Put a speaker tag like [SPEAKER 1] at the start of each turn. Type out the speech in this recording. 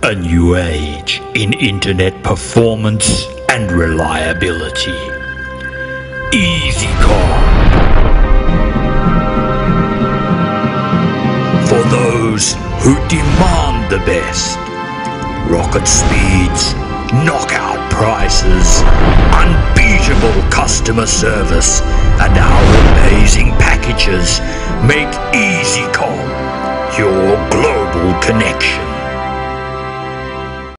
[SPEAKER 1] A new age in internet performance and reliability. Ezecom. For those who demand the best. Rocket speeds, knockout prices, unbeatable customer service, and our amazing packages make Ezecom your global connection.